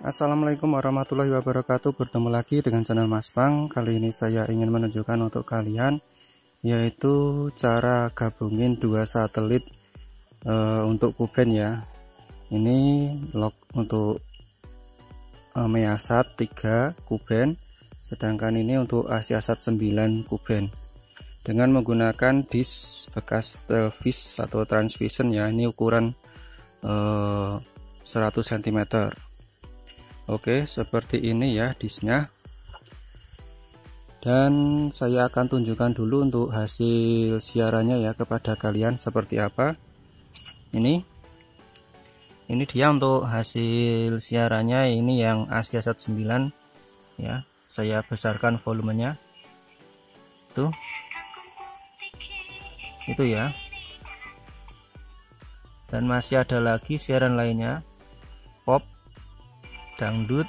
Assalamualaikum warahmatullahi wabarakatuh. Bertemu lagi dengan channel Mas Pang. Kali ini saya ingin menunjukkan untuk kalian yaitu cara gabungin dua satelit untuk Kuben ya. Ini log untuk Measat 3 Kuben, sedangkan ini untuk Asiasat 9 Kuben. Dengan menggunakan disk bekas televisi atau transvision ya, ini ukuran 100 cm. Oke, seperti ini ya disknya. Dan saya akan tunjukkan dulu untuk hasil siarannya ya kepada kalian seperti apa. Ini dia untuk hasil siarannya, ini yang Asiasat 9 ya. Saya besarkan volumenya. Tuh. Itu ya. Dan masih ada lagi siaran lainnya, pop, dangdut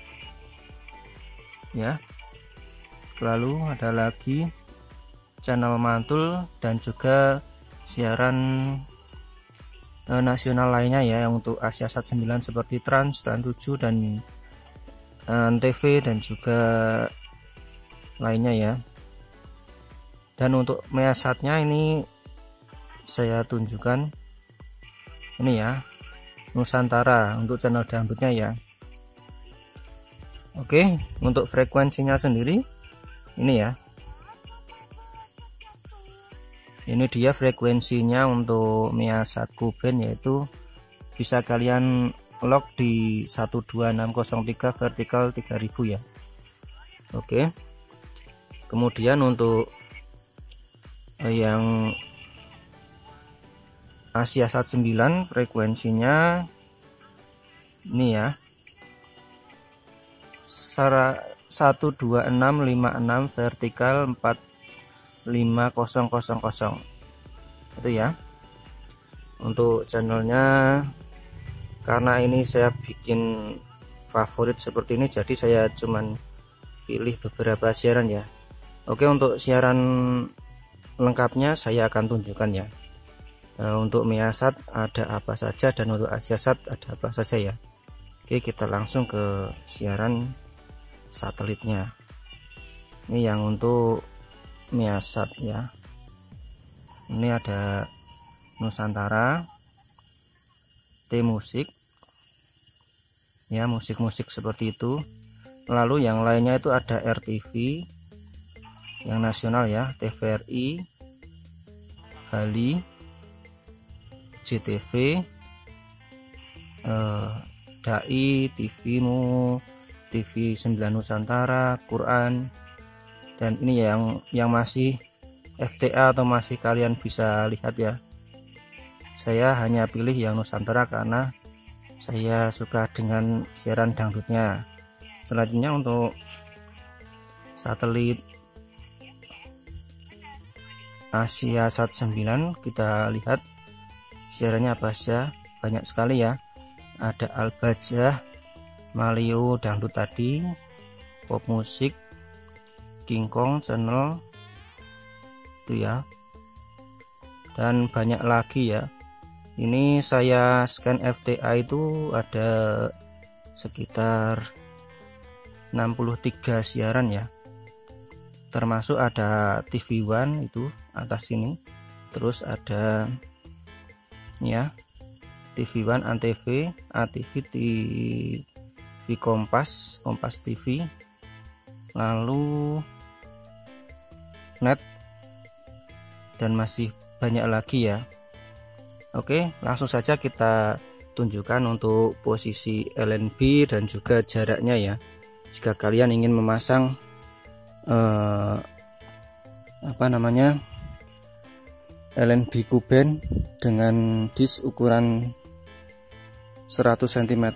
ya. Lalu ada lagi channel mantul dan juga siaran nasional lainnya ya, yang untuk Asiasat 9 seperti Trans 7 dan TV dan juga lainnya ya. Dan untuk Measatnya ini saya tunjukkan ini ya, Nusantara untuk channel dangdutnya ya. Oke, untuk frekuensinya sendiri ini ya. Ini dia frekuensinya untuk Measat Kuben, yaitu bisa kalian log di 12603 vertikal 3000 ya. Oke. Kemudian untuk yang Asiasat 9 frekuensinya ini ya, 12656 vertikal 45000 itu ya. Untuk channelnya, karena ini saya bikin favorit seperti ini, jadi saya cuman pilih beberapa siaran ya. Oke, untuk siaran lengkapnya saya akan tunjukkan ya. Untuk Measat ada apa saja dan untuk Asiasat ada apa saja ya. Oke, kita langsung ke siaran satelitnya. Ini yang untuk Measat ya. Ini ada Nusantara, T musik ya, musik-musik seperti itu. Lalu yang lainnya itu ada RTV yang nasional ya, TVRI, Bali, JTV, DAI, TVMU, TV 9 Nusantara, Quran. Dan ini yang masih FTA atau masih kalian bisa lihat ya. Saya hanya pilih yang Nusantara karena saya suka dengan siaran dangdutnya. Selanjutnya untuk satelit Asiasat 9 kita lihat siarannya apa saja. Banyak sekali ya. Ada Al-Bajah, Malio dangdut tadi, pop musik, King Kong channel itu ya, dan banyak lagi ya. Ini saya scan FTA itu ada sekitar 63 siaran ya, termasuk ada TV One itu atas sini, terus ada ya TV One, Antv, ATV, TV Kompas TV, lalu net, dan masih banyak lagi ya. Oke, langsung saja kita tunjukkan untuk posisi LNB dan juga jaraknya ya. Jika kalian ingin memasang LNB Kuben dengan disk ukuran 100 cm.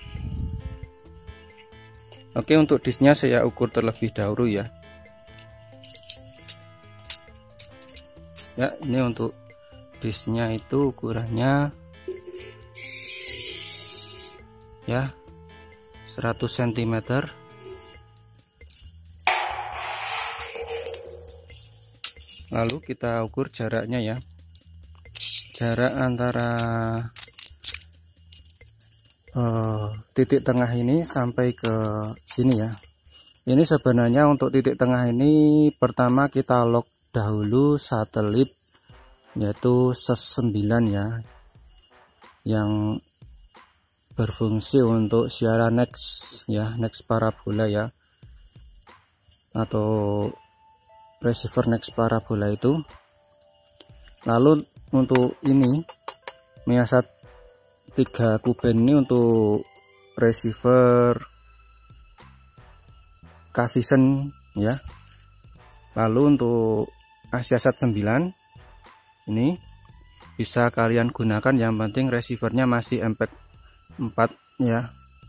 Oke, untuk disknya saya ukur terlebih dahulu ya. Ya, ini untuk disknya itu ukurannya ya 100 cm. Lalu kita ukur jaraknya ya. Jarak antara titik tengah ini sampai ke sini ya. Ini sebenarnya untuk titik tengah ini pertama kita lock dahulu satelit, yaitu SES 9 ya, yang berfungsi untuk siaran next ya, next parabola ya, atau receiver next parabola itu. Lalu untuk ini Measat 3 kuben ini untuk receiver K-Vision ya. Lalu untuk Asiasat 9 ini bisa kalian gunakan, yang penting receivernya masih MPEG 4 ya,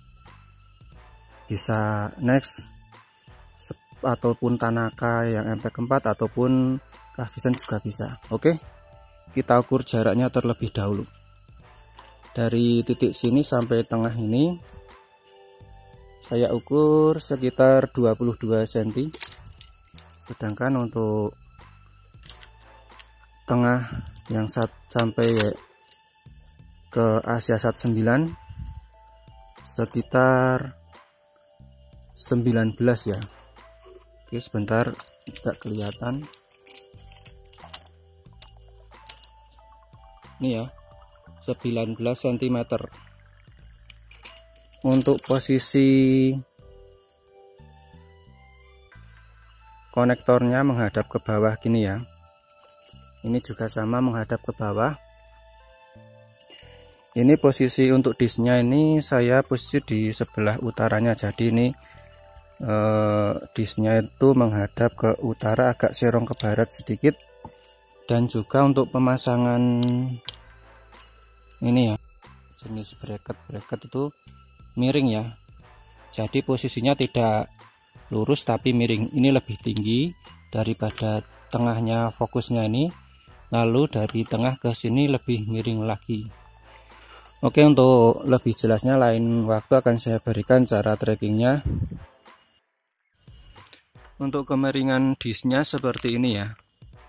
bisa next ataupun Tanaka yang MPEG 4 ataupun K-Vision juga bisa. Oke, kita ukur jaraknya terlebih dahulu. Dari titik sini sampai tengah ini saya ukur sekitar 22 cm, sedangkan untuk tengah yang sampai ke Asiasat 9 sekitar 19 ya. Oke, sebentar tidak kelihatan. Ini ya, 19 cm. Untuk posisi konektornya menghadap ke bawah gini ya. Ini juga sama menghadap ke bawah. Ini posisi untuk disknya ini saya posisi di sebelah utaranya, jadi ini disknya itu menghadap ke utara, agak serong ke barat sedikit. Dan juga untuk pemasangan ini ya, jenis bracket itu miring ya, jadi posisinya tidak lurus tapi miring. Ini lebih tinggi daripada tengahnya fokusnya ini, lalu dari tengah ke sini lebih miring lagi. Oke, untuk lebih jelasnya lain waktu akan saya berikan cara trackingnya. Untuk kemiringan disknya seperti ini ya.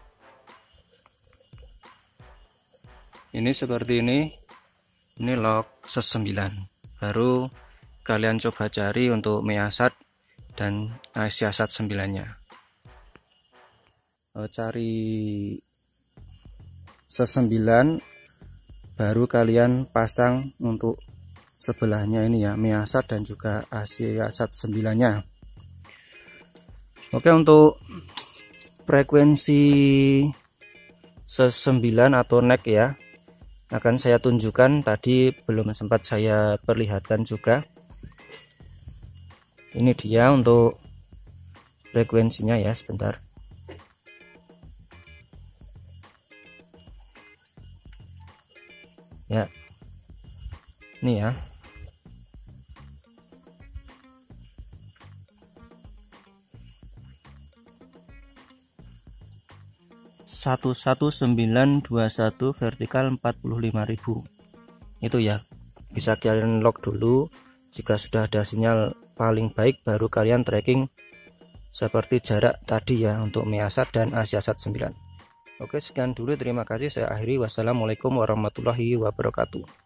Ini seperti ini lock SES 9. Baru kalian coba cari untuk Measat dan Asiasat 9-nya. Cari SES 9, baru kalian pasang untuk sebelahnya ini ya, Measat dan juga Asiasat 9-nya. Oke, untuk frekuensi SES 9 atau NEC ya, akan saya tunjukkan, tadi belum sempat saya perlihatkan juga. Ini dia untuk frekuensinya ya, sebentar. Ya, ini ya. Satu 11921 vertikal 45.000 itu ya. Bisa kalian lock dulu. Jika sudah ada sinyal paling baik, baru kalian tracking seperti jarak tadi ya untuk Measat dan Asiasat 9. Oke, sekian dulu, terima kasih, saya akhiri. Wassalamualaikum warahmatullahi wabarakatuh.